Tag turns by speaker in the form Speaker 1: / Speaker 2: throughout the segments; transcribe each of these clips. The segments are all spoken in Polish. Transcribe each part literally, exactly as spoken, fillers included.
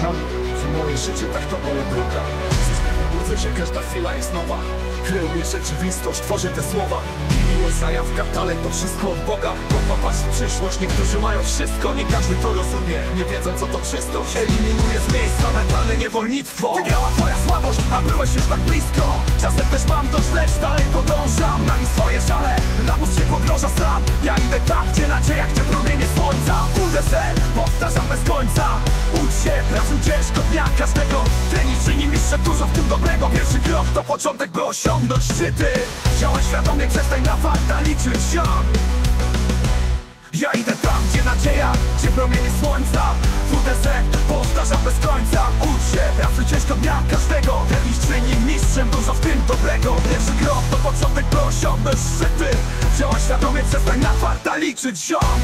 Speaker 1: kocham, że moje życie tak to moja droga. Budzę się, każda chwila jest nowa. Kreuję rzeczywistość, tworzę te słowa. Miłość, zajawka, talent to wszystko od Boga. Popatrz w przyszłość, niektórzy mają wszystko. Nie każdy to rozumie, nie wiedzą co to czystość. Eliminuję z miejsca mentalne niewolnictwo. Wygrała twoja słabość, a byłeś już tak blisko. Czasem też mam dość, lecz dalej podążam. Na nim swoje żale, na mózg się pogrąża sam. Ja idę tam, gdzie nadzieja, gdzie promienie słońca. Budzę se, powtarzam bez końca. Ucz się, pracuj ciężko dnia każdego. Trening czyni mistrzem dużo w tym dobrego. Pierwszy krok to początek, by osiągnąć szczyty. Działaj świadomie, przestań na fakta liczyć ziom. Ja idę tam, gdzie nadzieja, gdzie promienie słońca. W W D Z powtarzam bez końca. Ucz się, pracuj ciężko dnia każdego. Trening czyni mistrzem dużo w tym dobrego. Pierwszy krok to początek, by osiągnąć szczyty. Działaj świadomie, przestań na fakta liczyć ziom.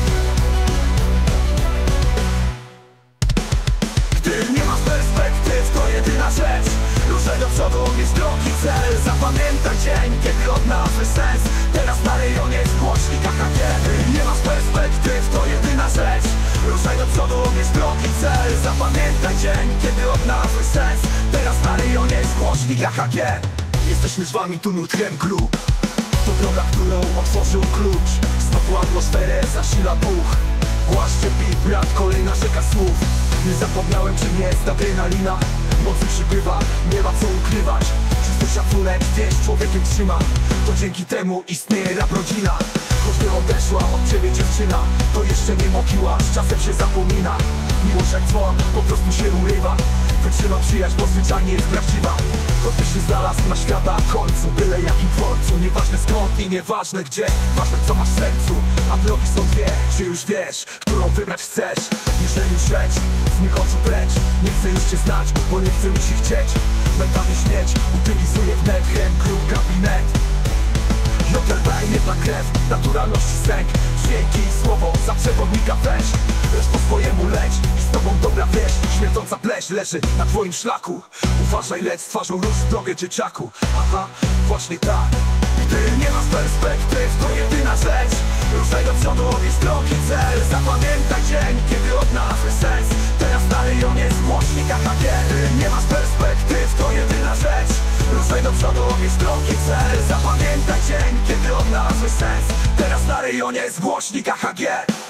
Speaker 1: Gdy nie masz perspektyw, to jedyna rzecz. Ruszaj do przodu, jest drogi cel. Zapamiętaj dzień, kiedy odnalazłeś sens. Teraz na rejonie jest głośnik A K G. Gdy nie masz perspektyw, to jedyna rzecz. Ruszaj do przodu, jest drogi cel. Zapamiętaj dzień, kiedy odnalazłeś sens. Teraz na rejonie jest głośnik A K G. Jesteśmy z wami, tu nurtem klub. To droga, którą otworzył klucz. Znowu atmosferę zasila Bóg. Głaszcie beat, brat, kolejna rzeka słów. Nie zapomniałem, czym jest adrenalina. Mocy przybywa, nie ma co ukrywać. Czysty szacunek, wieś człowiekiem trzyma. To dzięki temu istnieje rap rodzina. Choćby odeszła od ciebie dziewczyna, to jeszcze nie mokiła, z czasem się zapomina. Miłość jak dzwon, po prostu się urywa. Wytrzyma przyjaźń, bo zwyczajnie jest prawdziwa. Choćby się znalazł na świata końcu, byle jakim dworcu. Nieważne skąd i nieważne gdzie, ważne co masz w sercu. A drogi są dwie, czy już wiesz, którą wybrać chcesz. Jeżeli już leć, z mych oczu precz. Nie chcę już cię znać, bo nie chcę mi się chcieć. Mentalny śmieć, utylizuję wnet, chem, klub, gabinet. J L B, jedna krew, naturalność i sęk. Dźwięki i słowo, za przewodnika weź. Lecz po swojemu leć i z tobą dobra wieś. Śmierdząca pleś leży na twoim szlaku. Uważaj, leć z twarzą róż w drogę dzieciaku. Aha, właśnie tak. Gdy nie masz perspektyw, to jedyna rzecz. Ruszaj do przodu, jest drogi cel. Zapamiętaj dzień, kiedy odnalazłeś sens. Teraz na rejonie jest głośnik A K G. Gdy nie masz perspektyw, to jedyna rzecz. Ruszaj do przodu, jest drogi cel. Zapamiętaj dzień, kiedy odnalazłeś sens. Teraz na rejonie jest głośnik A K G.